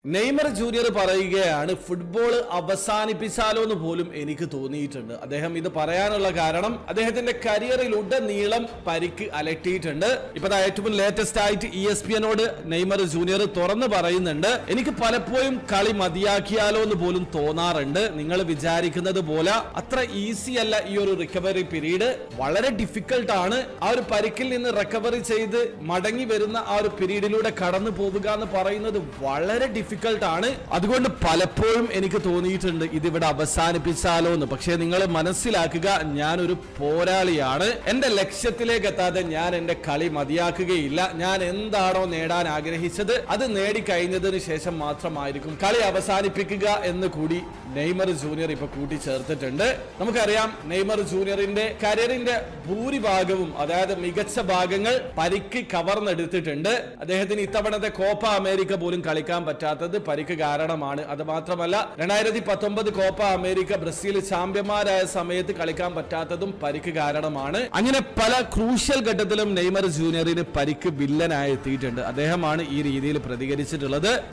Neymar junior പറയുകയാണ് football അവസാനിപ്പിച്ചാലോ എന്ന് പോലും എനിക്ക് തോന്നിയിട്ടുണ്ട്. അദ്ദേഹം ഇത് പറയാനുള്ള കാരണം അദ്ദേഹത്തിന്റെ കരിയറിൽ ഉടനീളം പരിക്ക് അലട്ടിയിട്ടുണ്ട്. ഇപ്പൊ ഏറ്റവും ലേറ്റസ്റ്റ് ആയിട്ട് ESPNോട് നെയ്മർ ജൂനിയർ തുറന്നു പറയുന്നുണ്ട്, എനിക്ക് പലപ്പോഴും കളി മതിയാക്കിയാലോ എന്ന് പോലും തോന്നാറുണ്ട്. നിങ്ങൾ വിചാരിക്കുന്നത് പോലെ അത്ര ഈസി അല്ല ഈ ഒരു റിക്കവറി പീരീഡ്, വളരെ ഡിഫിക്കൽട്ട് ആണ്. ആ ഒരു പരിക്കിൽ നിന്ന് റിക്കവറി ചെയ്ത് മടങ്ങി വരുന്ന ആ ഒരു പീരീഡിലൂടെ കടന്നു പോവുക എന്ന് പറയുന്നത് വളരെ ഡിഫിക്കൽട്ട് ആണ്. അതുകൊണ്ട് പലപ്പോഴും എനിക്ക് തോന്നിയിട്ടുണ്ട് ഇതിവിടെ അവസാനിപ്പിച്ചാലോ എന്ന്. പക്ഷേ നിങ്ങൾ മനസ്സിലാക്കുക, ഞാനൊരു പോരാളിയാണ്. എന്റെ ലക്ഷ്യത്തിലേക്ക് എത്താതെ ഞാൻ എന്റെ കളി മതിയാക്കുകയില്ല. ഞാൻ എന്താണോ നേടാൻ ആഗ്രഹിച്ചത് അത് നേടിക്കഴിഞ്ഞതിന് ശേഷം മാത്രമായിരിക്കും കളി അവസാനിപ്പിക്കുക എന്ന് കൂടി നെയ്മർ ജൂനിയർ ഇപ്പൊ കൂട്ടിച്ചേർത്തിട്ടുണ്ട്. നമുക്കറിയാം നെയ്മർ ജൂനിയറിന്റെ കരിയറിന്റെ ഭൂരിഭാഗവും, അതായത് മികച്ച ഭാഗങ്ങൾ പരിക്ക് കവർന്നെടുത്തിട്ടുണ്ട്. അദ്ദേഹത്തിന് ഇത്തവണത്തെ കോപ്പ അമേരിക്ക പോലും കളിക്കാൻ പറ്റാത്തത് പരിക്ക് കാരണമാണ്. അത് മാത്രമല്ല 2019 കോപ്പ അമേരിക്ക ബ്രസീൽ ചാമ്പ്യന്മാരായ സമയത്ത് കളിക്കാൻ പറ്റാത്തതും പരിക്ക് കാരണമാണ്. അങ്ങനെ പല ക്രൂഷ്യൽ ഘട്ടത്തിലും നെയ്മർ ജൂനിയറിന് പരിക്ക് വില്ലനായി എത്തിയിട്ടുണ്ട്. അദ്ദേഹമാണ് ഈ രീതിയിൽ പ്രതികരിച്ചിട്ടുള്ളത്.